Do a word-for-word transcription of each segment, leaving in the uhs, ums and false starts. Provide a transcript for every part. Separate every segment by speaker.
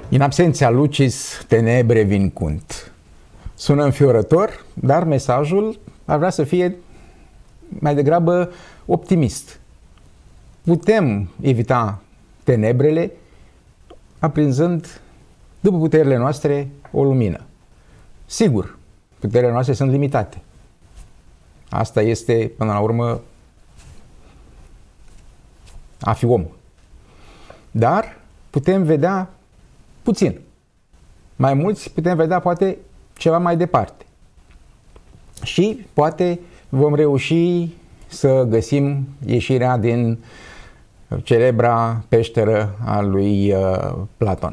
Speaker 1: In absenția lucis, tenebre vincunt. Sună înfiorător, dar mesajul ar vrea să fie mai degrabă optimist. Putem evita tenebrele aprinzând, după puterile noastre, o lumină. Sigur, puterile noastre sunt limitate. Asta este, până la urmă, a fi om. Dar putem vedea puțin. Mai mulți putem vedea poate ceva mai departe. Și poate vom reuși să găsim ieșirea din celebra peșteră a lui uh, Platon.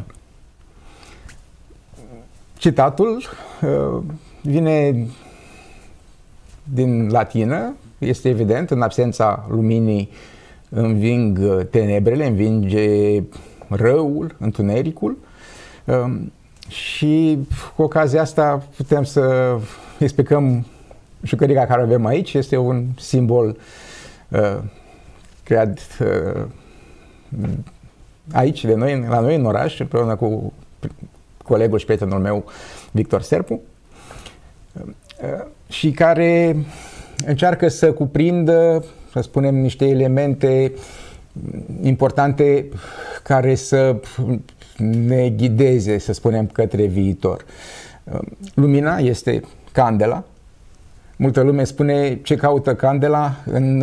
Speaker 1: Citatul uh, vine din latină, este evident, în absența luminii înving tenebrele, învinge răul, întunericul, uh, și cu ocazia asta putem să explicăm jucărica care avem aici. Este un simbol uh, creat uh, aici de noi, la noi în oraș, împreună cu colegul și prietenul meu Victor Serpu, uh, și care încearcă să cuprindă, să spunem, niște elemente importante care să ne ghideze, să spunem, către viitor. Lumina este candela. Multă lume spune ce caută candela în,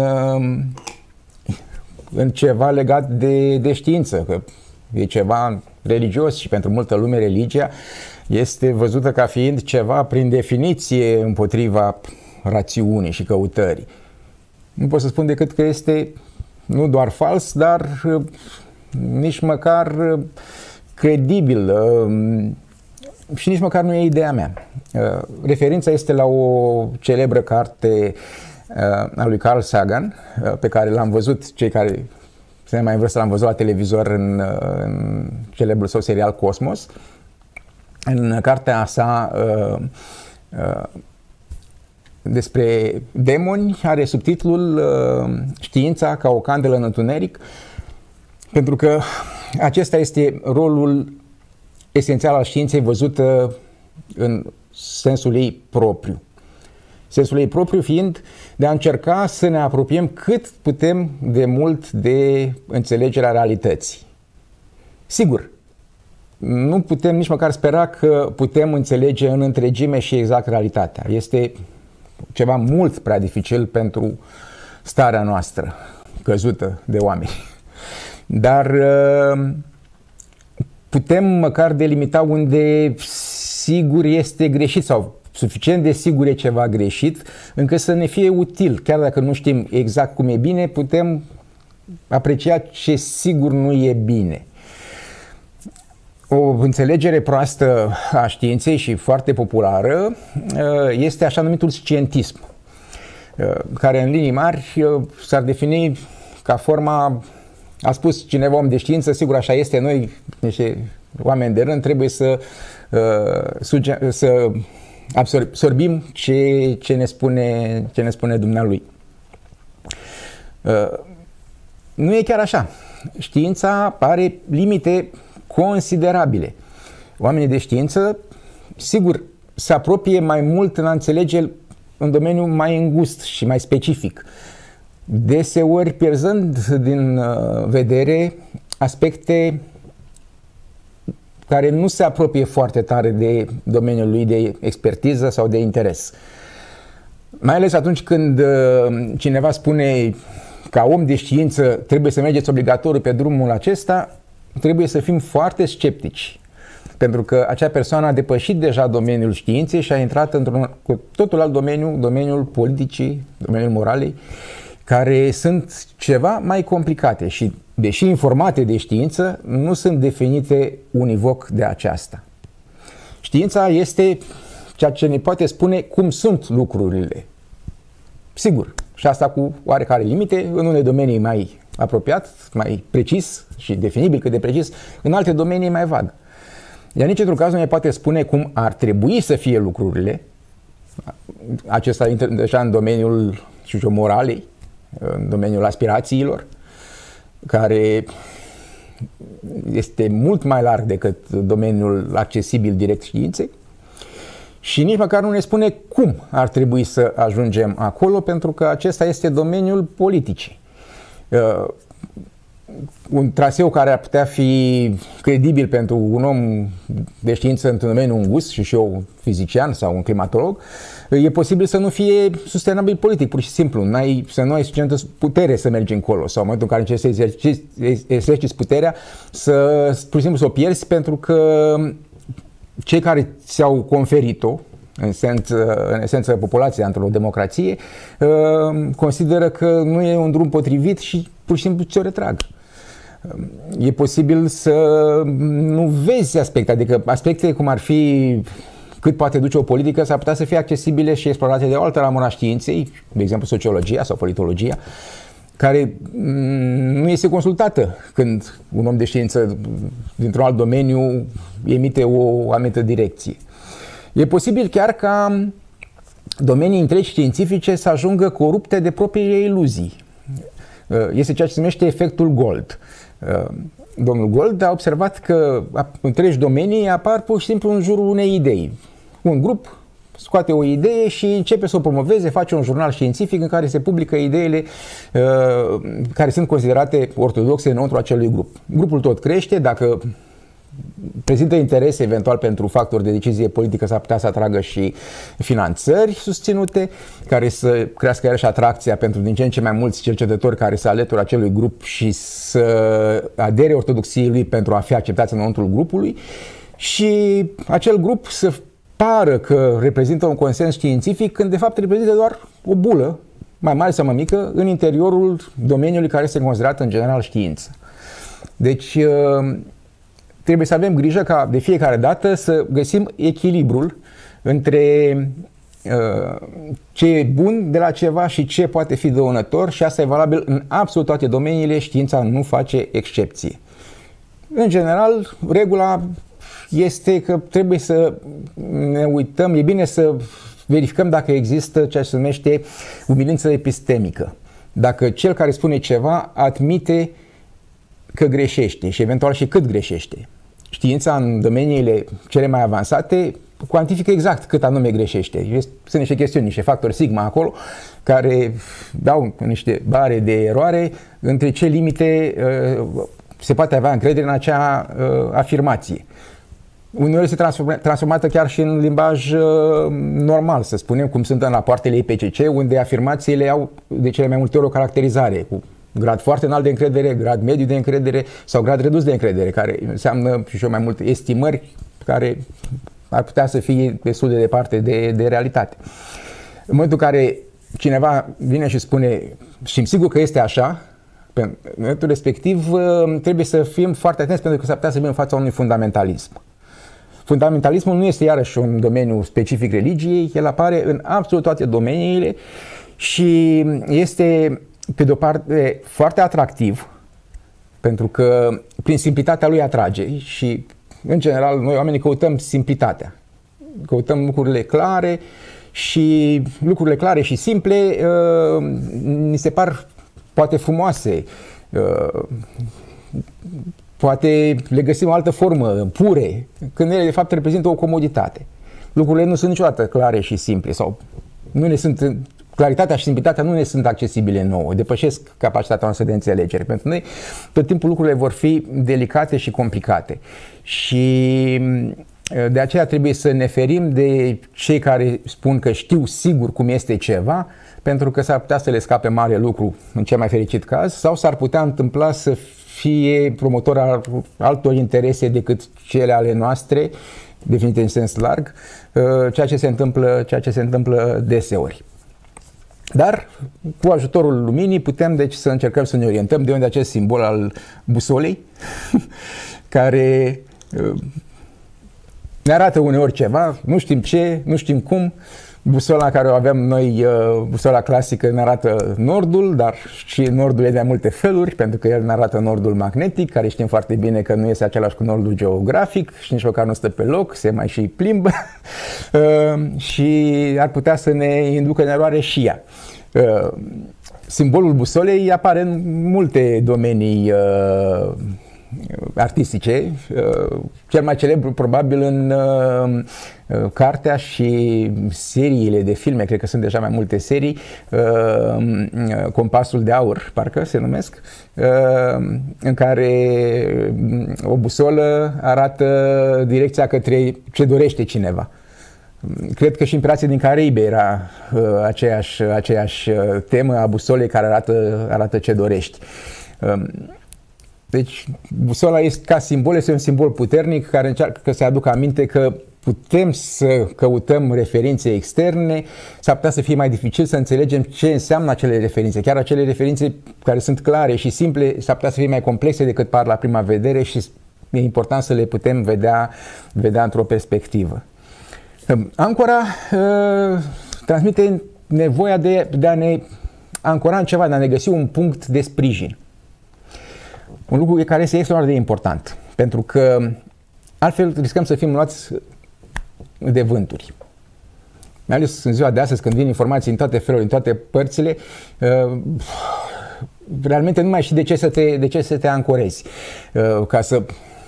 Speaker 1: în ceva legat de, de știință, că e ceva religios și pentru multă lume religia este văzută ca fiind ceva prin definiție împotriva rațiunii și căutării. Nu pot să spun decât că este nu doar fals, dar nici măcar credibil și nici măcar nu e ideea mea. Referința este la o celebră carte a lui Carl Sagan, pe care l-am văzut, cei care se mai în vârstă l-am văzut la televizor în, în celebrul său serial Cosmos. În cartea sa despre demoni are subtitlul Știința ca o candelă în întuneric, pentru că acesta este rolul esențial al științei văzută în sensul ei propriu. Sensul ei propriu fiind de a încerca să ne apropiem cât putem de mult de înțelegerea realității. Sigur, nu putem nici măcar spera că putem înțelege în întregime și exact realitatea. Este ceva mult prea dificil pentru starea noastră căzută de oameni. Dar putem măcar delimita unde sigur este greșit sau suficient de sigur e ceva greșit, încât să ne fie util. Chiar dacă nu știm exact cum e bine, putem aprecia ce sigur nu e bine. O înțelegere proastă a științei și foarte populară este așa numitul scientism, care în linii mari s-ar defini ca forma, a spus cineva om de știință, sigur așa este, noi, niște oameni de rând, trebuie să, să absorbim ce, ce, ne spune, ce ne spune dumnealui. Nu e chiar așa. Știința are limite considerabile. Oamenii de știință, sigur, se apropie mai mult în a înțelege în domeniul mai îngust și mai specific, deseori pierzând din vedere aspecte care nu se apropie foarte tare de domeniul lui de expertiză sau de interes. Mai ales atunci când cineva spune ca om de știință trebuie să mergeți obligatoriu pe drumul acesta, trebuie să fim foarte sceptici, pentru că acea persoană a depășit deja domeniul științei și a intrat într-un cu totul alt domeniu, domeniul politicii, domeniul moralei, care sunt ceva mai complicate și, deși informate de știință, nu sunt definite univoc de aceasta. Știința este ceea ce ne poate spune cum sunt lucrurile. Sigur, și asta cu oarecare limite, în unele domenii mai apropiat, mai precis și definibil cât de precis, în alte domenii mai vag. Iar nici într-un caz nu ne poate spune cum ar trebui să fie lucrurile. Acesta intră deja în domeniul, știu, moralei, în domeniul aspirațiilor, care este mult mai larg decât domeniul accesibil direct științei și nici măcar nu ne spune cum ar trebui să ajungem acolo, pentru că acesta este domeniul politicii. Uh, un traseu care ar putea fi credibil pentru un om de știință într-un domeniu îngust, și și eu fizician sau un climatolog, e posibil să nu fie sustenabil politic, pur și simplu. N-ai, să nu ai suficientă putere să mergi încolo, sau în momentul în care încerci să exerciți, exerciți puterea, să, pur și simplu, să o pierzi, pentru că cei care ți-au conferit-o, în, sens, în esență populația într-o democrație, consideră că nu e un drum potrivit și pur și simplu ți-o retrag. E posibil să nu vezi aspecte, adică aspecte cum ar fi cât poate duce o politică s-ar putea să fie accesibile și explorate de o altă ramură a științei, de exemplu sociologia sau politologia, care nu este consultată când un om de știință dintr-un alt domeniu emite o anumită direcție. E posibil chiar ca domenii întregi științifice să ajungă corupte de propriile iluzii. Este ceea ce se numește efectul Gold. Domnul Gold a observat că întregi domenii apar pur și simplu în jurul unei idei. Un grup scoate o idee și începe să o promoveze, face un jurnal științific în care se publică ideile uh, care sunt considerate ortodoxe înăuntru acelui grup. Grupul tot crește, dacă prezintă interese eventual pentru factori de decizie politică, s-ar putea să atragă și finanțări susținute, care să crească iarăși atracția pentru din ce în ce mai mulți cercetători care să alătură acelui grup și să adere ortodoxiei lui pentru a fi acceptați înăuntrul grupului, și acel grup să pară că reprezintă un consens științific, când de fapt reprezintă doar o bulă, mai mare sau mai mică, în interiorul domeniului care este considerat în general știință. Deci trebuie să avem grijă ca de fiecare dată să găsim echilibrul între uh, ce e bun de la ceva și ce poate fi dăunător, și asta e valabil în absolut toate domeniile, știința nu face excepție. În general, regula este că trebuie să ne uităm, e bine să verificăm dacă există ceea ce se numește umilință epistemică. Dacă cel care spune ceva admite că greșește și eventual și cât greșește. Știința în domeniile cele mai avansate cuantifică exact cât anume greșește. Sunt niște chestiuni, niște factori sigma acolo, care dau niște bare de eroare între ce limite uh, se poate avea încredere în acea uh, afirmație. Uneori este transformată chiar și în limbaj uh, normal, să spunem, cum sunt în rapoartele I P C C, unde afirmațiile au de cele mai multe ori o caracterizare cu grad foarte înalt de încredere, grad mediu de încredere sau grad redus de încredere, care înseamnă și mai multe estimări care ar putea să fie destul de departe de, de realitate. În momentul în care cineva vine și spune, și sigur că este așa, în momentul respectiv trebuie să fim foarte atenți, pentru că s-ar putea să fim în fața unui fundamentalism. Fundamentalismul nu este iarăși un domeniu specific religiei, el apare în absolut toate domeniile și este, pe de-o parte, foarte atractiv, pentru că prin simplitatea lui atrage și, în general, noi oamenii căutăm simplitatea. Căutăm lucrurile clare și lucrurile clare și simple uh, ni se par poate frumoase, uh, poate le găsim o altă formă, pure, când ele de fapt reprezintă o comoditate. Lucrurile nu sunt niciodată clare și simple, sau nu ne sunt, claritatea și simplitatea nu ne sunt accesibile nouă, depășesc capacitatea noastră de înțelegere. Pentru noi tot timpul lucrurile vor fi delicate și complicate și de aceea trebuie să ne ferim de cei care spun că știu sigur cum este ceva, pentru că s-ar putea să le scape mare lucru în cel mai fericit caz, sau s-ar putea întâmpla să fie promotor al altor interese decât cele ale noastre, definite în sens larg, ceea ce se întâmplă, ceea ce se întâmplă deseori. Dar cu ajutorul luminii putem deci să încercăm să ne orientăm, de unde acest simbol al busolei care ne arată uneori ceva, nu știm ce, nu știm cum. Busola care o avem noi, busola clasică, ne arată nordul, dar și nordul e de multe feluri, pentru că el ne arată nordul magnetic, care știm foarte bine că nu este același cu nordul geografic și nici măcar nu stă pe loc, se mai și plimbă și ar putea să ne inducă în eroare și ea. Simbolul busolei apare în multe domenii artistice, cel mai celebru probabil în cartea și seriile de filme, cred că sunt deja mai multe serii, Compasul de aur, parcă se numesc, în care o busolă arată direcția către ce dorește cineva. Cred că și în Pirații din Caraibe era aceeași, aceeași temă a busolei care arată, arată ce dorești. Deci busola este ca simbol, este un simbol puternic care încearcă să aducă aminte că putem să căutăm referințe externe, s-ar putea să fie mai dificil să înțelegem ce înseamnă acele referințe. Chiar acele referințe care sunt clare și simple s-ar putea să fie mai complexe decât par la prima vedere și e important să le putem vedea, vedea într-o perspectivă. Ancora uh, transmite nevoia de, de a ne ancora în ceva, de a ne găsi un punct de sprijin. Un lucru care este extraordinar de important, pentru că altfel riscăm să fim luați de vânturi. Mai ales în ziua de astăzi, când vin informații în toate felurile, în toate părțile, uh, realmente nu mai știi de ce să te, de ce să te ancorezi. Uh, ca să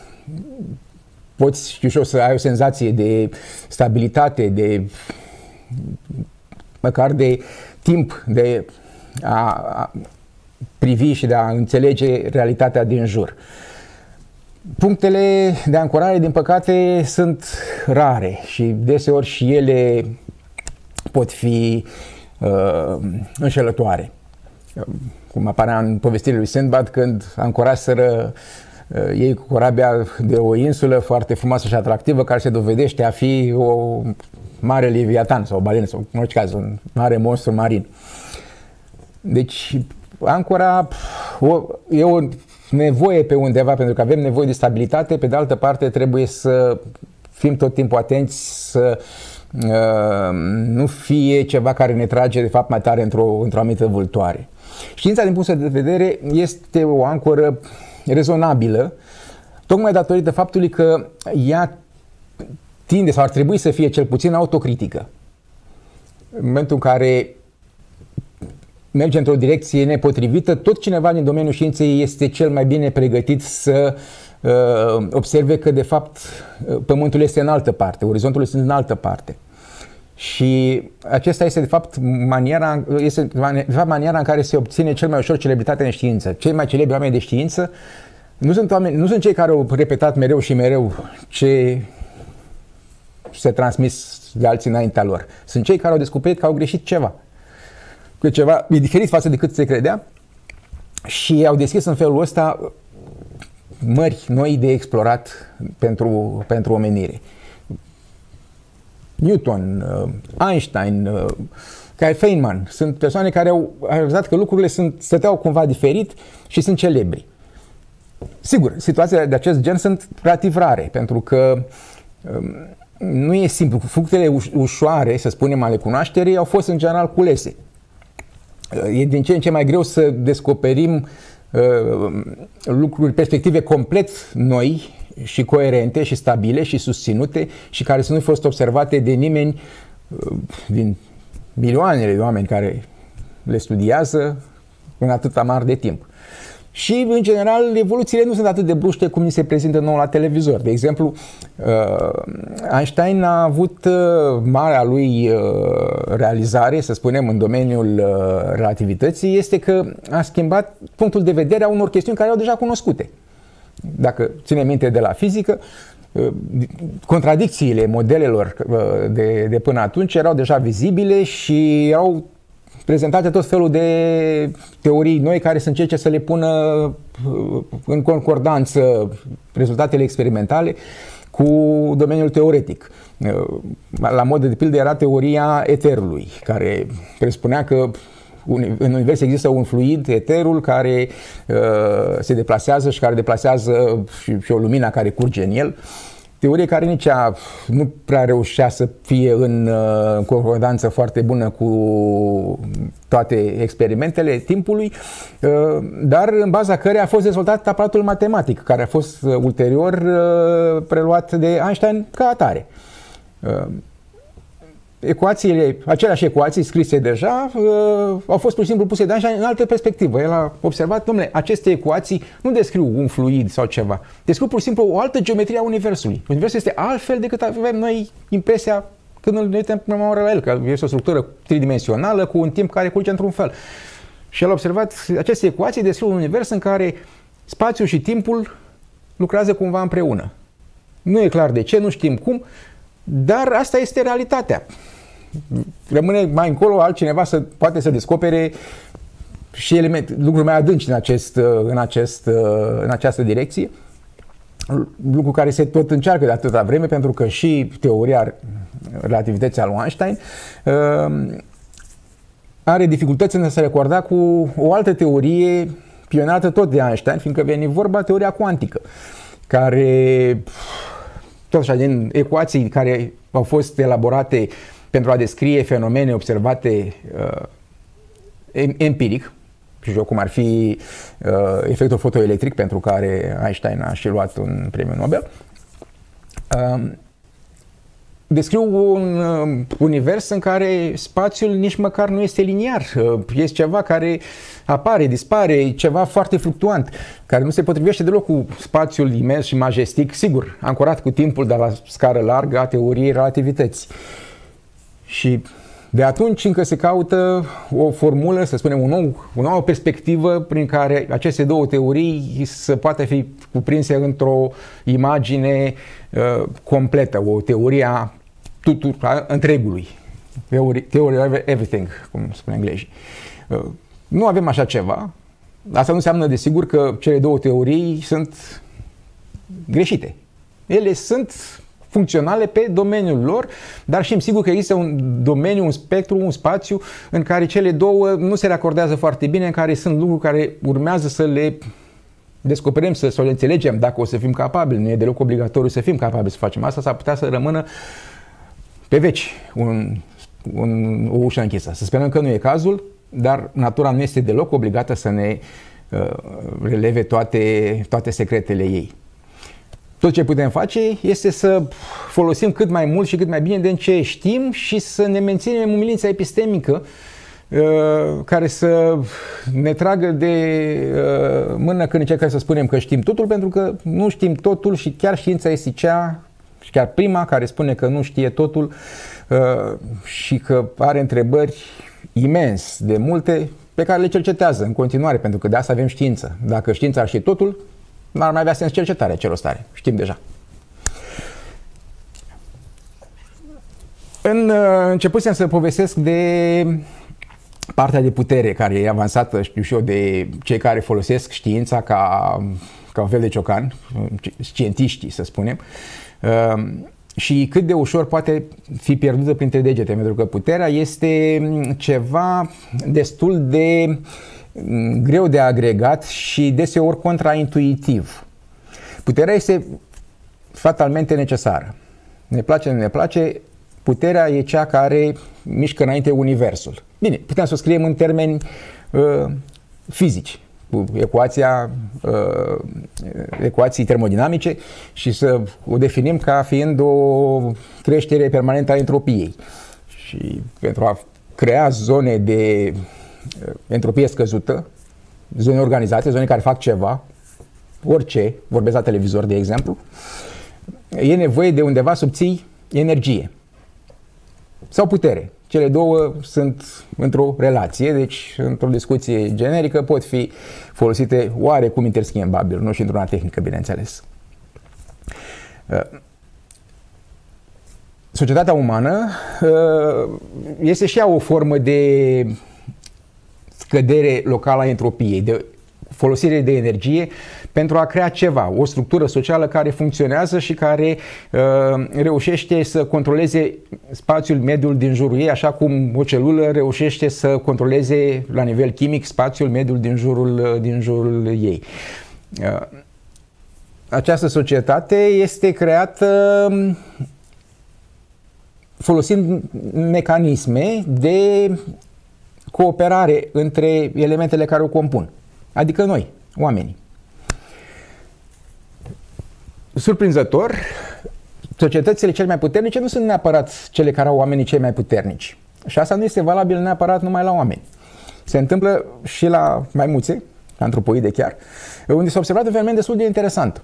Speaker 1: poți, știu și eu, să ai o senzație de stabilitate, de măcar de timp de a, a privi și de a înțelege realitatea din jur. Punctele de ancorare, din păcate, sunt rare și deseori și ele pot fi uh, înșelătoare. Cum apărea în povestirea lui Sindbad, când ancoraseră uh, ei cu corabia de o insulă foarte frumoasă și atractivă, care se dovedește a fi o mare leviatan sau o balenă, sau în orice caz, un mare monstru marin. Deci, ancora o, e o nevoie pe undeva, pentru că avem nevoie de stabilitate, pe de altă parte trebuie să fim tot timpul atenți să uh, nu fie ceva care ne trage de fapt mai tare într-o într-o anumită vâltoare. Știința, din punct de vedere, este o ancoră rezonabilă, tocmai datorită faptului că ea tinde sau ar trebui să fie cel puțin autocritică. În momentul în care merge într-o direcție nepotrivită, tot cineva din domeniul științei este cel mai bine pregătit să uh, observe că de fapt Pământul este în altă parte, orizontul este în altă parte. Și acesta este de fapt maniera, este de fapt maniera în care se obține cel mai ușor celebritatea în știință. Cei mai celebri oameni de știință nu sunt, oameni, nu sunt cei care au repetat mereu și mereu ce se transmis de alții înaintea lor. Sunt cei care au descoperit că au greșit ceva. Că ceva e diferit față de cât se credea și au deschis în felul ăsta mări noi de explorat pentru, pentru omenire. Newton, Einstein, Feynman sunt persoane care au arătat că lucrurile sunt, stăteau cumva diferit și sunt celebri. Sigur, situațiile de acest gen sunt relativ rare, pentru că nu e simplu. Fructele ușoare, să spunem, ale cunoașterii au fost în general culese. E din ce în ce mai greu să descoperim uh, lucruri, perspective complet noi și coerente și stabile și susținute și care să nu fi fost observate de nimeni uh, din milioanele de oameni care le studiază în atâta mare de timp. Și, în general, evoluțiile nu sunt atât de bruște cum ni se prezintă nou la televizor. De exemplu, Einstein a avut marea lui realizare, să spunem, în domeniul relativității, este că a schimbat punctul de vedere a unor chestiuni care erau deja cunoscute. Dacă ținem minte de la fizică, contradicțiile modelelor de, de până atunci erau deja vizibile și erau prezentate tot felul de teorii noi care să încerce să le pună în concordanță rezultatele experimentale cu domeniul teoretic. La modă de pildă era teoria eterului, care presupunea că în univers există un fluid, eterul, care uh, se deplasează și care deplasează și, și o lumină care curge în el. Teorie care nici ea nu prea reușea să fie în uh, concordanță foarte bună cu toate experimentele timpului, uh, dar în baza căreia a fost dezvoltat aparatul matematic, care a fost uh, ulterior uh, preluat de Einstein ca atare. Uh, ecuațiile, aceleași ecuații scrise deja, uh, au fost pur și simplu puse de Einstein în altă perspectivă. El a observat, domnule, aceste ecuații nu descriu un fluid sau ceva, descriu pur și simplu o altă geometrie a Universului. Universul este altfel decât avem noi impresia când ne uităm prima oară la el, că este o structură tridimensională cu un timp care curge într-un fel. Și el a observat, aceste ecuații descriu un univers în care spațiul și timpul lucrează cumva împreună. Nu e clar de ce, nu știm cum, dar asta este realitatea. Rămâne mai încolo altcineva să poate să descopere și elemente, lucruri mai adânci în, acest, în, acest, în această direcție, lucru care se tot încearcă de atâta vreme, pentru că și teoria relativității a lui Einstein are dificultăți în a se recorda cu o altă teorie pionată tot de Einstein, fiindcă veni vorba teoria cuantică, care, tot așa, din ecuații care au fost elaborate pentru a descrie fenomene observate uh, empiric, și cum ar fi uh, efectul fotoelectric, pentru care Einstein a și luat un premiu Nobel, uh, descriu un uh, univers în care spațiul nici măcar nu este liniar. Uh, este ceva care apare, dispare, ceva foarte fluctuant, care nu se potrivește deloc cu spațiul imens și majestic, sigur, ancorat cu timpul, dar la scară largă a teoriei relativității. Și de atunci încă se caută o formulă, să spunem, un nou, o nouă perspectivă prin care aceste două teorii să poată fi cuprinse într-o imagine uh, completă, o teorie a tuturor, a întregului, theory of everything, cum spune englezii. Uh, nu avem așa ceva. Asta nu înseamnă, desigur, că cele două teorii sunt greșite. Ele sunt funcționale pe domeniul lor, dar știm sigur că există un domeniu, un spectru, un spațiu în care cele două nu se racordează foarte bine, în care sunt lucruri care urmează să le descoperim, să, să le înțelegem dacă o să fim capabili. Nu e deloc obligatoriu să fim capabili să facem asta, s-ar putea să rămână pe veci un, un, o ușă închisă. Să sperăm că nu e cazul, dar natura nu este deloc obligată să ne uh, releve toate, toate secretele ei. Tot ce putem face este să folosim cât mai mult și cât mai bine din ce știm și să ne menținem umilința epistemică care să ne tragă de mână când încercăm să spunem că știm totul, pentru că nu știm totul și chiar știința este cea, și chiar prima, care spune că nu știe totul și că are întrebări imens de multe pe care le cercetează în continuare, pentru că de asta avem știință. Dacă știința ar ști totul, n-ar mai avea sens cercetarea celor stare. Știm deja. În, începusem să povestesc de partea de putere care e avansată, știu și eu, de cei care folosesc știința ca, ca un fel de ciocan, scientiștii, să spunem, și cât de ușor poate fi pierdută printre degete, pentru că puterea este ceva destul de greu de agregat și deseori contraintuitiv. Puterea este fatalmente necesară. Ne place, nu ne place, puterea e cea care mișcă înainte universul. Bine, putem să o scriem în termeni uh, fizici, cu ecuația, uh, ecuații termodinamice și să o definim ca fiind o creștere permanentă a entropiei. Și pentru a crea zone de entropie scăzută, zone organizate, zone care fac ceva, orice, vorbesc la televizor, de exemplu, e nevoie de undeva să obții energie sau putere. Cele două sunt într-o relație, deci într-o discuție generică pot fi folosite oarecum interschimbabil, nu și într-una tehnică, bineînțeles. Societatea umană este și ea o formă de scădere locală a entropiei, de folosire de energie pentru a crea ceva, o structură socială care funcționează și care uh, reușește să controleze spațiul, mediul din jurul ei, așa cum o celulă reușește să controleze la nivel chimic spațiul, mediul din jurul, din jurul ei. Uh, această societate este creată folosind mecanisme de cooperare între elementele care o compun, adică noi, oamenii. Surprinzător, societățile cele mai puternice nu sunt neapărat cele care au oamenii cei mai puternici. Și asta nu este valabil neapărat numai la oameni. Se întâmplă și la maimuțe, antropoide chiar, unde s-a observat un fenomen destul de interesant.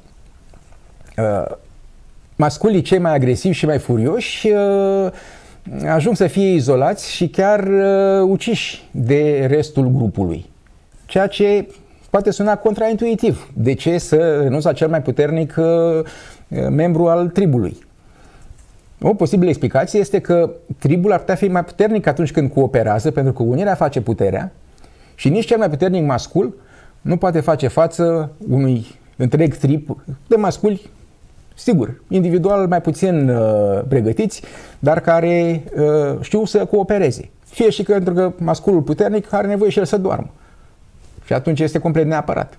Speaker 1: Masculii cei mai agresivi și mai furioși ajung să fie izolați și chiar uciși de restul grupului. Ceea ce poate suna contraintuitiv. De ce să renunți la cel mai puternic membru al tribului? O posibilă explicație este că tribul ar putea fi mai puternic atunci când cooperează, pentru că unirea face puterea și nici cel mai puternic mascul nu poate face față unui întreg trib de masculi, sigur, individual mai puțin uh, pregătiți, dar care uh, știu să coopereze. Fie și că, pentru că masculul puternic are nevoie și el să doarmă. Și atunci este complet neapărat.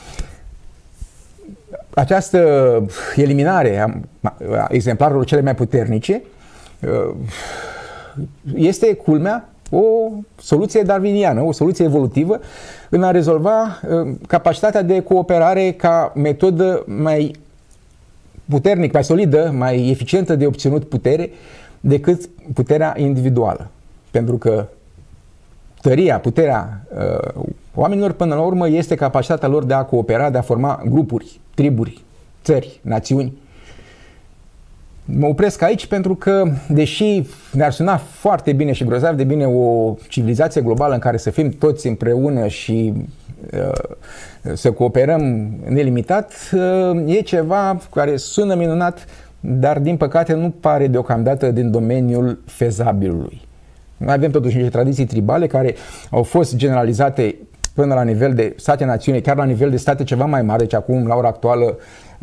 Speaker 1: Această eliminare a, a exemplarelor cele mai puternice uh, este, culmea, o soluție darwiniană, o soluție evolutivă în a rezolva uh, capacitatea de cooperare ca metodă mai puternic, mai solidă, mai eficientă de obținut putere decât puterea individuală. Pentru că tăria, puterea uh, oamenilor, până la urmă, este capacitatea lor de a coopera, de a forma grupuri, triburi, țări, națiuni. Mă opresc aici pentru că, deși ne-ar suna foarte bine și grozav de bine o civilizație globală în care să fim toți împreună și uh, să cooperăm nelimitat, uh, e ceva care sună minunat, dar din păcate nu pare deocamdată din domeniul fezabilului. Noi avem totuși niște tradiții tribale care au fost generalizate până la nivel de state-națiune, chiar la nivel de state ceva mai mari. Deci acum, la ora actuală,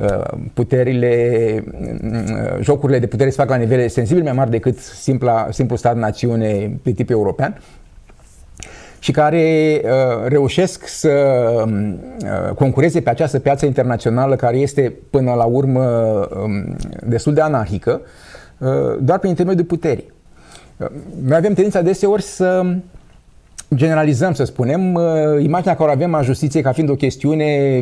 Speaker 1: puterile, jocurile de putere se fac la nivele sensibil mai mari decât simpla, simplu stat-națiune de tip european și care uh, reușesc să uh, concureze pe această piață internațională care este până la urmă um, destul de anarhică, uh, doar prin intermediul puterii. Uh, noi avem tendința deseori să generalizăm, să spunem, uh, imaginea care o avem a justiției ca fiind o chestiune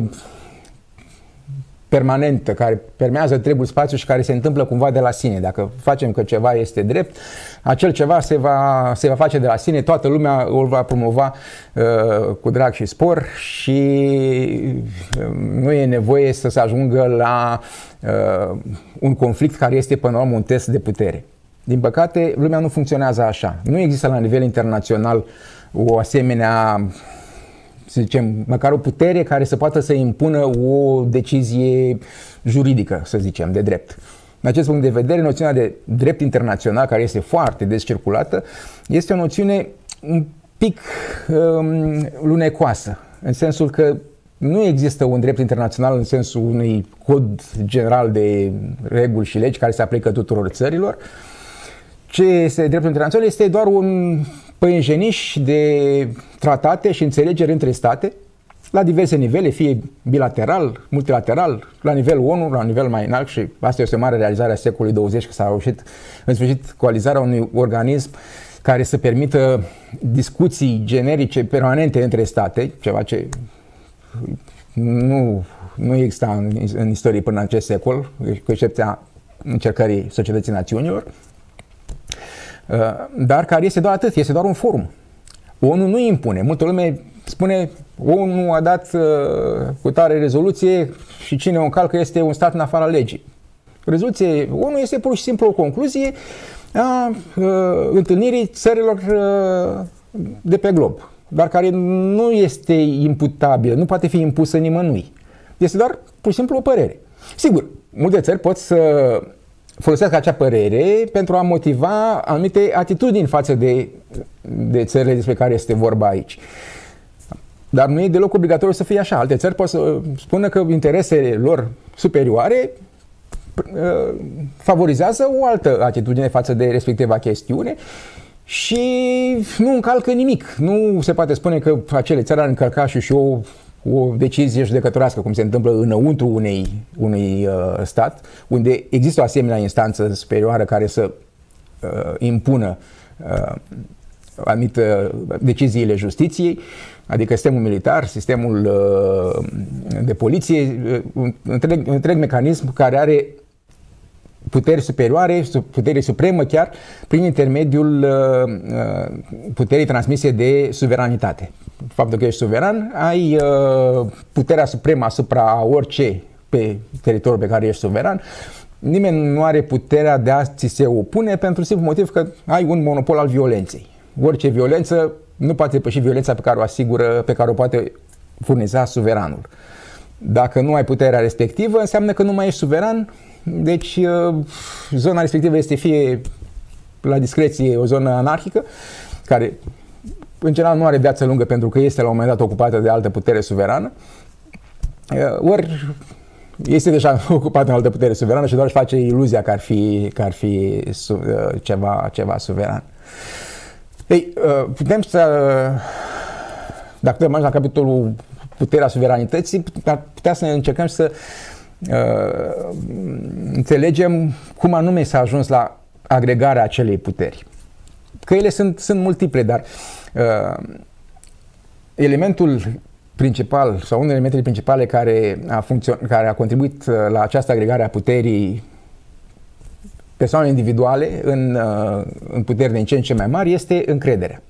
Speaker 1: permanentă, care permează întregul spațiu și care se întâmplă cumva de la sine. Dacă facem că ceva este drept, acel ceva se va, se va face de la sine, toată lumea o va promova uh, cu drag și spor și uh, nu e nevoie să se ajungă la uh, un conflict care este până la urmă un test de putere. Din păcate, lumea nu funcționează așa. Nu există la nivel internațional o asemenea, să zicem, măcar o putere care să poată să impună o decizie juridică, să zicem, de drept. În acest punct de vedere, noțiunea de drept internațional, care este foarte des circulată, este o noțiune un pic um, lunecoasă, în sensul că nu există un drept internațional în sensul unui cod general de reguli și legi care se aplică tuturor țărilor. Ce este dreptul internațional este doar un păienjeniș de tratate și înțelegeri între state la diverse nivele, fie bilateral, multilateral, la nivel ONU, la nivel mai înalt, și asta este o mare realizare a secolului douăzeci, că s-a reușit în sfârșit coalizarea unui organism care să permită discuții generice permanente între state, ceva ce nu, nu exista în, în istorie până în acest secol, cu excepția încercării Societății Națiunilor, dar care este doar atât, este doar un forum. ONU nu impune. Multă lume spune ONU a dat uh, cu tare rezoluție și cine o încalcă este un stat în afara legii. Rezoluție ONU este pur și simplu o concluzie a uh, întâlnirii țărilor uh, de pe glob, dar care nu este imputabilă, nu poate fi impusă nimănui. Este doar pur și simplu o părere. Sigur, multe țări pot să folosesc acea părere pentru a motiva anumite atitudini față de, de țările despre care este vorba aici. Dar nu e deloc obligatoriu să fie așa. Alte țări pot să spună că interesele lor superioare uh, favorizează o altă atitudine față de respectiva chestiune și nu încalcă nimic. Nu se poate spune că acele țări ar încălca și, și o o decizie judecătorească, cum se întâmplă înăuntru unei, unui uh, stat, unde există o asemenea instanță superioară care să uh, impună uh, anumite deciziile justiției, adică sistemul militar, sistemul uh, de poliție, uh, un întreg, un întreg mecanism care are puteri superioare, putere supremă chiar, prin intermediul puterii transmise de suveranitate. Faptul că ești suveran, ai puterea supremă asupra orice pe teritoriul pe care ești suveran. Nimeni nu are puterea de a ți se opune pentru simplu motiv că ai un monopol al violenței. Orice violență nu poate depăși violența pe care o asigură, pe care o poate furniza suveranul. Dacă nu ai puterea respectivă, înseamnă că nu mai ești suveran, deci zona respectivă este fie la discreție o zonă anarhică, care în general nu are viață lungă pentru că este la un moment dat ocupată de altă putere suverană, ori este deja ocupată de altă putere suverană și doar își face iluzia că ar fi, că ar fi ceva, ceva suveran. Ei, putem să, dacă putem merge la capitolul puterea suveranității, ar putea să încercăm să uh, înțelegem cum anume s-a ajuns la agregarea acelei puteri. Că ele sunt, sunt multiple, dar uh, elementul principal sau unul elementele principale care a, care a contribuit la această agregare a puterii persoanelor individuale în, uh, în puteri din ce în ce mai mari este încrederea.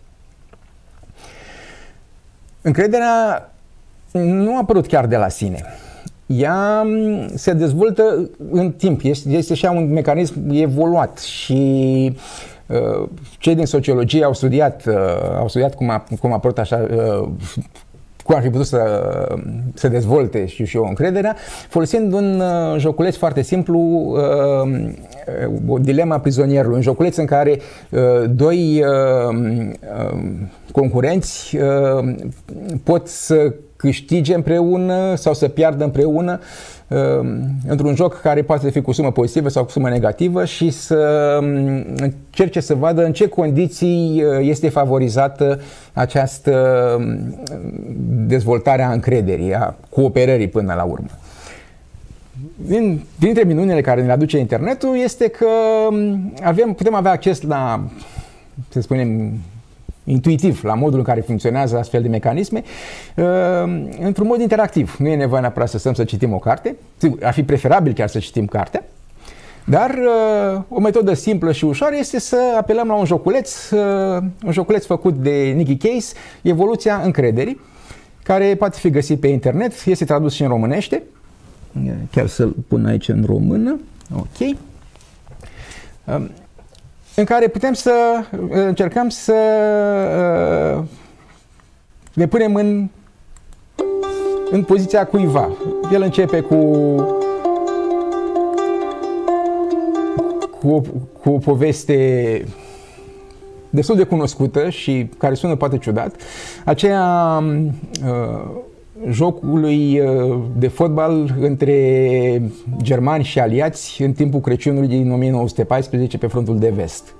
Speaker 1: Încrederea nu a apărut chiar de la sine. Ea se dezvoltă în timp, este, este și un mecanism evoluat și uh, cei din sociologie au studiat, uh, au studiat cum a, cum a apărut așa, uh, cum ar fi putut să se dezvolte, știu și eu, încrederea, folosind un uh, joculeț foarte simplu, uh, o dilema prizonierului, un joculeț în care uh, doi uh, uh, concurenți uh, pot să câștige împreună sau să piardă împreună uh, într-un joc care poate fi cu sumă pozitivă sau cu sumă negativă și să încerce să vadă în ce condiții este favorizată această dezvoltare a încrederii, a cooperării până la urmă. Din, dintre minunile care ne aduce internetul este că avem, putem avea acces la, să spunem, intuitiv la modul în care funcționează astfel de mecanisme într-un mod interactiv. Nu e nevoie neapărat să stăm să citim o carte, sigur, ar fi preferabil chiar să citim cartea, dar o metodă simplă și ușoară este să apelăm la un joculeț, un joculeț făcut de Nicky Case, Evoluția încrederii, care poate fi găsit pe internet, este tradus și în românește, chiar să-l pun aici în română, ok, în care putem să încercăm să ne punem în, în poziția cuiva. El începe cu, cu, cu o poveste destul de cunoscută și care sună poate ciudat, aceea uh, jocului de fotbal între germani și aliați în timpul Crăciunului din o mie nouă sute paisprezece pe frontul de vest.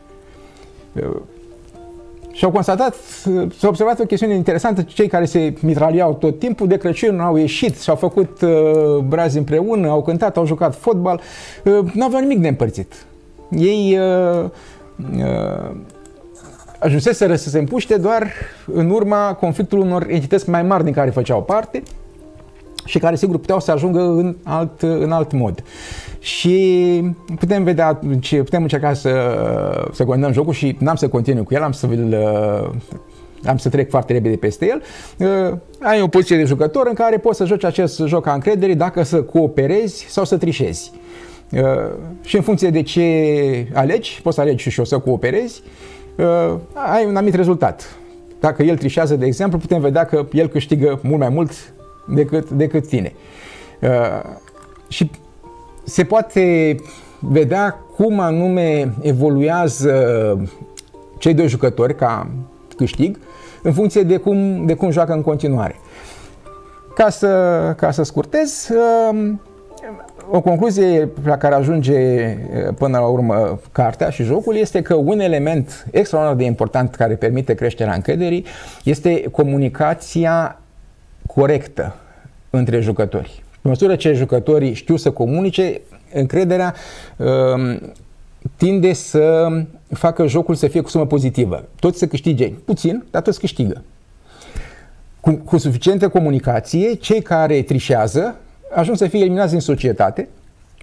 Speaker 1: Și au constatat, s-a observat o chestiune interesantă, cei care se mitraliau tot timpul de Crăciun au ieșit și au făcut uh, brazi împreună, au cântat, au jucat fotbal, uh, nu aveau nimic de împărțit. Ei uh, uh, ajunseseră să se împuște doar în urma conflictului unor entități mai mari din care făceau parte și care sigur puteau să ajungă în alt, în alt mod. Și putem vedea, putem încerca să, să continuăm jocul și n-am să continui cu el, am să vi-l, am să trec foarte repede peste el. Ai o poziție de jucător în care poți să joci acest joc a încrederii dacă să cooperezi sau să trișezi. Și în funcție de ce alegi, poți să alegi și o să cooperezi, Uh, ai un anumit rezultat. Dacă el trișează, de exemplu, putem vedea că el câștigă mult mai mult decât, decât tine. Uh, și se poate vedea cum anume evoluează cei doi jucători ca câștig în funcție de cum, de cum joacă în continuare. Ca să, ca să scurtez, uh, o concluzie la care ajunge până la urmă cartea și jocul este că un element extraordinar de important care permite creșterea încrederii este comunicația corectă între jucători. În măsură ce jucătorii știu să comunice, încrederea um, tinde să facă jocul să fie cu sumă pozitivă. Toți să câștige puțin, dar toți câștigă. Cu, cu suficientă comunicație, cei care trișează ajung să fie eliminați din societate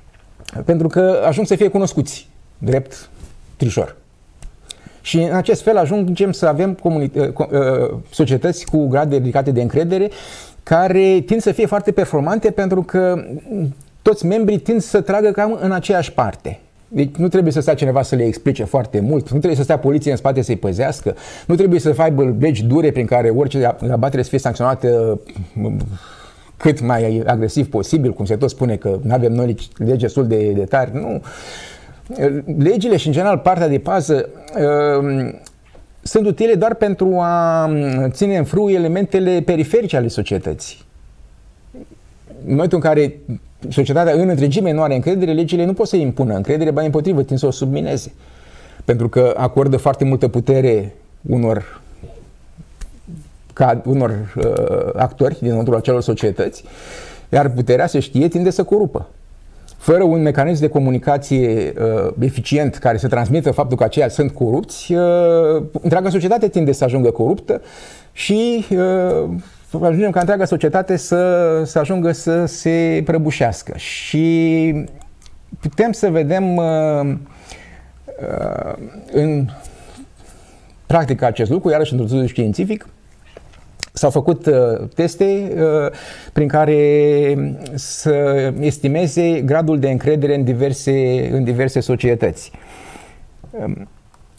Speaker 1: pentru că ajung să fie cunoscuți drept trișor. Și în acest fel ajungem să avem societăți cu grade ridicate de încredere care tind să fie foarte performante pentru că toți membrii tind să tragă cam în aceeași parte. Deci nu trebuie să stea cineva să le explice foarte mult, nu trebuie să stea poliția în spate să-i păzească, nu trebuie să aibă legi dure prin care orice abatere să fie sancționată cât mai agresiv posibil, cum se tot spune că nu avem noi legi destul de, de tari. Nu. Legile și, în general, partea de pază uh, sunt utile doar pentru a ține în frâu elementele periferice ale societății. În momentul în care societatea în întregime nu are încredere, legile nu pot să impună încredere, ba împotrivă, tind să o submineze. Pentru că acordă foarte multă putere unor, ca, unor uh, actori dinăuntru acelor societăți, iar puterea, se știe, tinde să corupă. Fără un mecanism de comunicație uh, eficient care să transmită faptul că aceia sunt corupți, uh, întreaga societate tinde să ajungă coruptă și uh, ajungem ca întreaga societate să, să ajungă să se prăbușească. Și putem să vedem uh, uh, în practica acest lucru, iarăși într-un studiu științific, s-au făcut uh, teste uh, prin care să estimeze gradul de încredere în diverse, în diverse societăți. Um,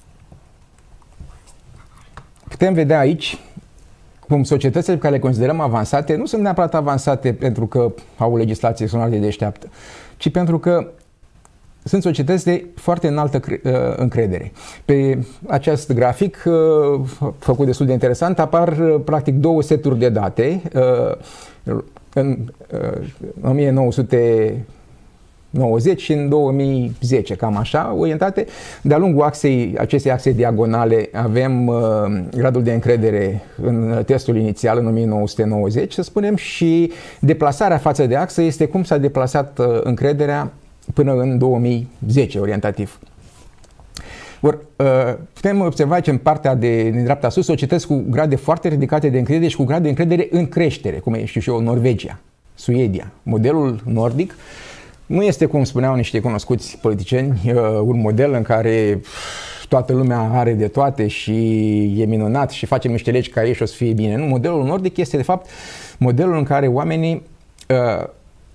Speaker 1: putem vedea aici cum societățile pe care le considerăm avansate nu sunt neapărat avansate pentru că au o legislație extraordinar de deșteaptă, ci pentru că sunt societăți de foarte înaltă încredere. Pe acest grafic, făcut destul de interesant, apar practic două seturi de date. În o mie nouă sute nouăzeci și în două mii zece, cam așa, orientate. De-a lungul axei, acestei axe diagonale avem uh, gradul de încredere în testul inițial, în o mie nouă sute nouăzeci, să spunem, și deplasarea față de axă este cum s-a deplasat uh, încrederea până în două mii zece, orientativ. Or, uh, putem observa aici în partea de din dreapta sus societăți cu grade foarte ridicate de încredere și cu grade de încredere în creștere, cum e, știu și eu, Norvegia, Suedia. Modelul nordic nu este, cum spuneau niște cunoscuți politicieni, un model în care toată lumea are de toate și e minunat și facem niște legi ca ei și o să fie bine. Nu, modelul nordic este, de fapt, modelul în care oamenii uh,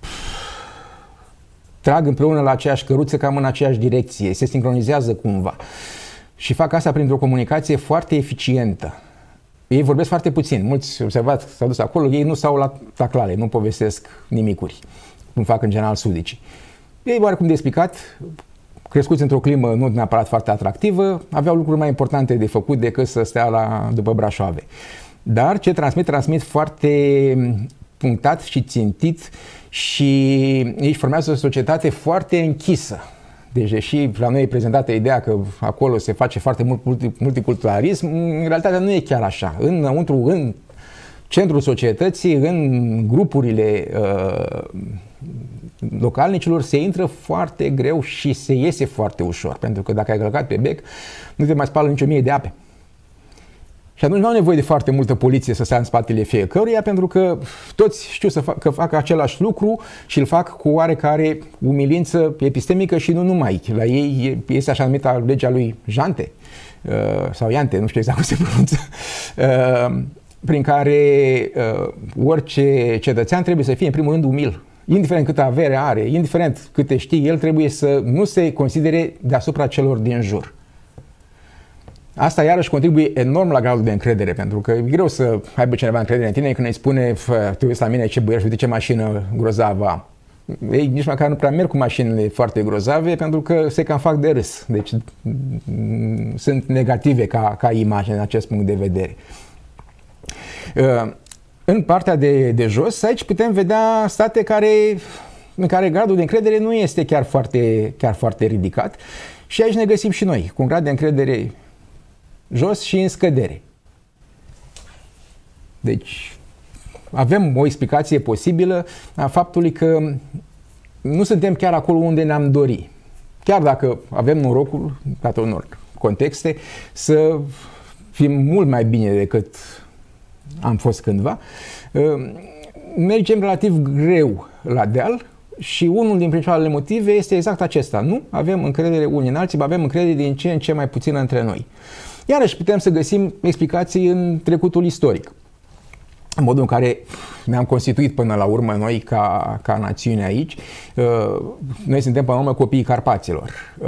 Speaker 1: trag împreună la aceeași căruță, cam în aceeași direcție, se sincronizează cumva și fac asta printr-o comunicație foarte eficientă. Ei vorbesc foarte puțin, mulți observați, s-au dus acolo, ei nu stau la taclale, nu povestesc nimicuri, cum fac în general sudicii. Ei, oarecum de explicat, crescuți într-o climă nu neapărat foarte atractivă, aveau lucruri mai importante de făcut decât să stea la, după brașoave. Dar ce transmit, transmit foarte punctat și țintit și ei formează o societate foarte închisă. Deci, deși la noi e prezentată ideea că acolo se face foarte mult multiculturalism, în realitate nu e chiar așa. Înăuntru, în centrul societății, în grupurile uh, localnicilor se intră foarte greu și se iese foarte ușor, pentru că dacă ai călcat pe bec, nu te mai spală nicio mie de ape. Și atunci nu au nevoie de foarte multă poliție să stea în spatele fiecăruia, pentru că toți știu să fac, că fac același lucru și îl fac cu oarecare umilință epistemică și nu numai. La ei este așa numită legea lui Jante, uh, sau Iante, nu știu exact cum se pronunță, uh, prin care uh, orice cetățean trebuie să fie în primul rând umil. Indiferent câtă avere are, indiferent câte știe, el trebuie să nu se considere deasupra celor din jur. Asta iarăși contribuie enorm la gradul de încredere, pentru că e greu să aibă cineva încredere în tine când îi spune, te uiți la mine ce băiești, uite ce mașină grozavă. Ei nici măcar nu prea merg cu mașinile foarte grozave, pentru că se cam fac de râs. Deci sunt negative ca, ca imagine în acest punct de vedere. În partea de, de jos, aici putem vedea state care, în care gradul de încredere nu este chiar foarte, chiar foarte ridicat și aici ne găsim și noi, cu un grad de încredere jos și în scădere. Deci avem o explicație posibilă a faptului că nu suntem chiar acolo unde ne-am dori. Chiar dacă avem norocul, datorită unor contexte, să fim mult mai bine decât am fost cândva, mergem relativ greu la deal, Și unul din principalele motive este exact acesta. Nu avem încredere unii în alții, avem încredere din ce în ce mai puțin între noi. Iarăși putem să găsim explicații în trecutul istoric. În modul în care ne-am constituit până la urmă noi ca, ca națiune aici. Noi suntem până la urmă copiii Carpaților.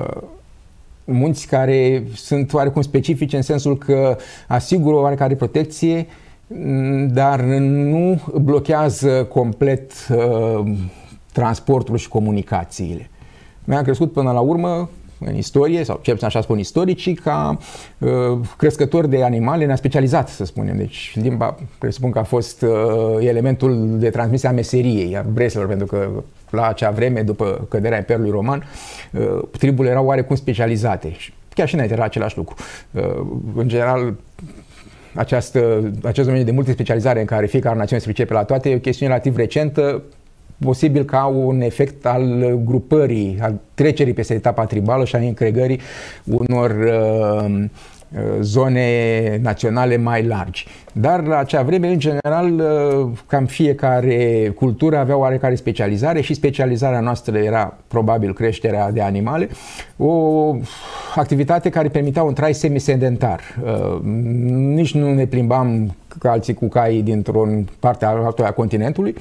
Speaker 1: Munți care sunt oarecum specifice în sensul că asigură oarecare protecție, dar nu blochează complet transportul și comunicațiile. Noi am crescut până la urmă în istorie, sau cel puțin așa spun istoricii, ca uh, crescători de animale, ne-a specializat, să spunem. Deci limba, presupun că a fost uh, elementul de transmisie a meseriei, a breselor, pentru că la acea vreme, după căderea Imperiului Roman, uh, triburile erau oarecum specializate. Și chiar și înainte era același lucru. Uh, în general, această, acest domeniu de multispecializare în care fiecare națiune se pricepe la toate e o chestiune relativ recentă, posibil ca un efect al grupării, al trecerii peste etapa tribală și a încregării unor uh, zone naționale mai largi. Dar la acea vreme, în general, uh, cam fiecare cultură avea oarecare specializare și specializarea noastră era probabil creșterea de animale, o activitate care permitea un trai semisedentar. Uh, nici nu ne plimbam ca alții cu caii dintr-o parte altă a continentului,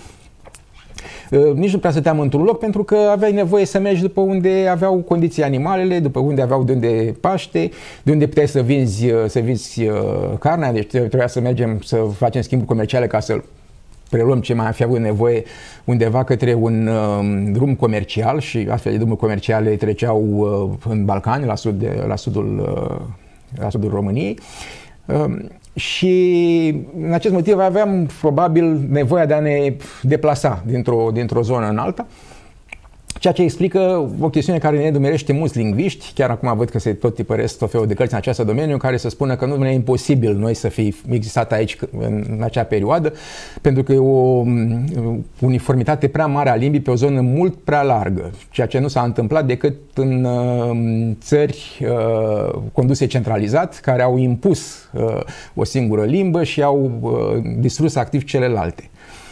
Speaker 1: nici nu prea stăteam într-un loc pentru că aveai nevoie să mergi după unde aveau condiții animalele, după unde aveau de unde paște, de unde puteai să vinzi, să vinzi carnea, deci trebuia să mergem să facem schimburi comerciale ca să preluăm ce mai am fi avut nevoie undeva către un uh, drum comercial și astfel de drumuri comerciale treceau uh, în Balcani, la, sud de, la, sudul, uh, la sudul României. Uh, Și în acest motiv aveam probabil nevoia de a ne deplasa dintr-o, dintr-o zonă în alta, ceea ce explică o chestiune care ne dumerește mulți lingviști. Chiar acum văd că se tot tipăresc tot felul de cărți în acest domeniu care să spună că nu e imposibil noi să fi existat aici în acea perioadă, pentru că e o uniformitate prea mare a limbii pe o zonă mult prea largă, ceea ce nu s-a întâmplat decât în țări conduse centralizat, care au impus o singură limbă și au distrus activ celelalte.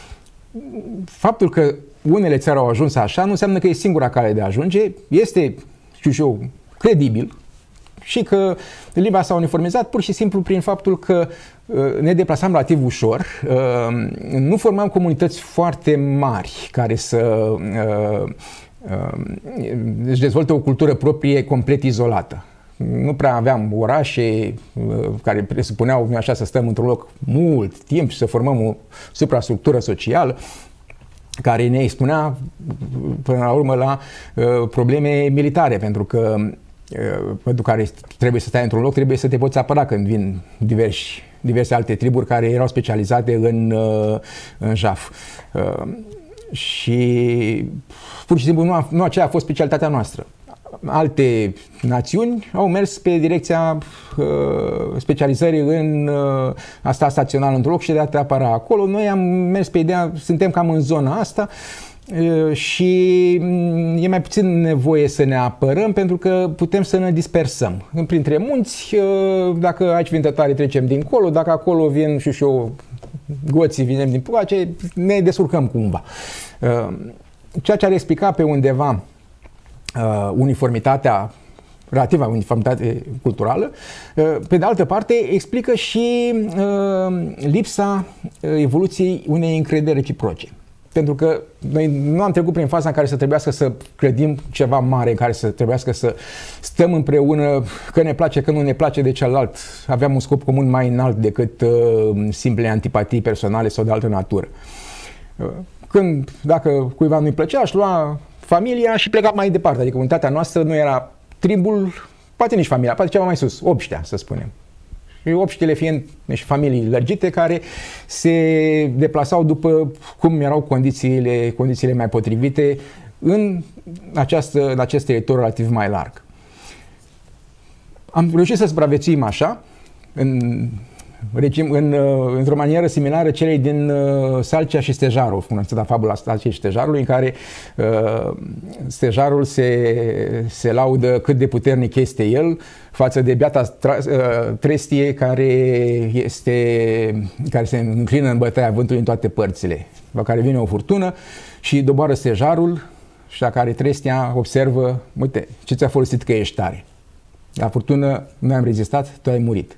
Speaker 1: Faptul că unele țări au ajuns așa nu înseamnă că e singura cale de a ajunge, este, știu și eu, credibil și că limba s-a uniformizat pur și simplu prin faptul că ne deplasam relativ ușor, nu formam comunități foarte mari care să își dezvolte o cultură proprie complet izolată. Nu prea aveam orașe care presupuneau așa să stăm într-un loc mult timp și să formăm o suprastructură socială care ne expunea până la urmă la uh, probleme militare, pentru că uh, pentru care trebuie să stai într-un loc, trebuie să te poți apăra când vin diversi, diverse alte triburi care erau specializate în, uh, în jaf. Uh, și pur și simplu nu, a, nu aceea a fost specialitatea noastră. Alte națiuni au mers pe direcția uh, specializării în uh, a sta stațional într-un loc și de a te apăra acolo. Noi am mers pe ideea, suntem cam în zona asta uh, și e mai puțin nevoie să ne apărăm pentru că putem să ne dispersăm. Printre munți, uh, dacă aici vin tătarii, trecem dincolo, dacă acolo vin și și eu, goții, vinem din Pugace, ne descurcăm cumva. Uh, ceea ce ar explica pe undeva Uh, uniformitatea, relativa uniformitate culturală, uh, pe de altă parte explică și uh, lipsa evoluției unei încrederi reciproce. Pentru că noi nu am trecut prin faza în care să trebuiască să credim ceva mare, în care să trebuiască să stăm împreună, că ne place, că nu ne place de celălalt. Aveam un scop comun mai înalt decât uh, simple antipatii personale sau de altă natură. Uh, când, dacă cuiva nu-i plăcea, aș lua familia și pleca mai departe, adică unitatea noastră nu era tribul, poate nici familia, poate ceva mai sus, obștea, să spunem. Și obștile fiind și familii lărgite care se deplasau după cum erau condițiile, condițiile mai potrivite în, această, în acest teritoriu relativ mai larg. Am reușit să supraviețuim așa, în regim, în, într-o manieră similară celei din uh, Salcea și Stejarul, cunoscută fabula Salcei și Stejarului, în care uh, Stejarul se, se laudă cât de puternic este el față de beata uh, trestie care, este, care se înclină în bătaia vântului în toate părțile, la care vine o furtună și doboară Stejarul și dacă are trestia, observă, uite, ce ți-a folosit că ești tare? La furtună, noi am rezistat, tu ai murit.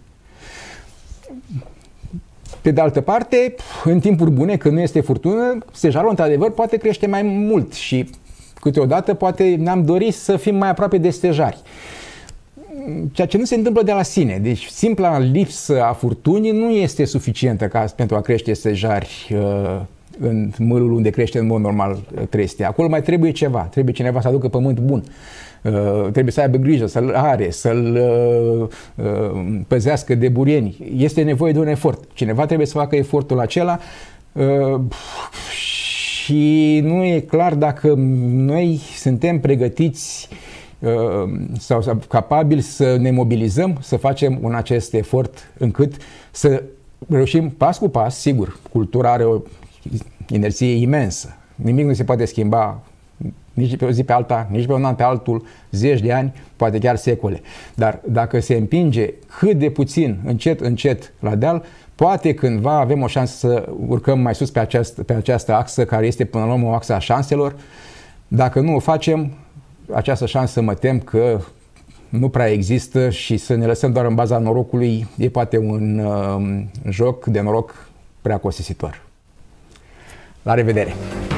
Speaker 1: Pe de altă parte, în timpuri bune, când nu este furtună, stejarul, într-adevăr, poate crește mai mult și câteodată poate ne-am dorit să fim mai aproape de stejari. Ceea ce nu se întâmplă de la sine. Deci simpla lipsă a furtunii nu este suficientă ca pentru a crește stejari uh, în mâlul unde crește în mod normal trestia. Acolo mai trebuie ceva. Trebuie cineva să aducă pământ bun. Uh, trebuie să aibă grijă, să-l are, să-l uh, uh, păzească de burieni. Este nevoie de un efort. Cineva trebuie să facă efortul acela uh, și nu e clar dacă noi suntem pregătiți sau capabili să ne mobilizăm, să facem un acest efort încât să reușim pas cu pas. Sigur, cultura are o inerție imensă. Nimic nu se poate schimba nici pe o zi pe alta, nici pe un an pe altul, zeci de ani, poate chiar secole. Dar dacă se împinge cât de puțin, încet, încet la deal, poate cândva avem o șansă să urcăm mai sus pe această, pe această axă, care este până la urmă o axă a șanselor. Dacă nu o facem, această șansă mă tem că nu prea există și să ne lăsăm doar în baza norocului e poate un uh, joc de noroc prea costisitor. La revedere!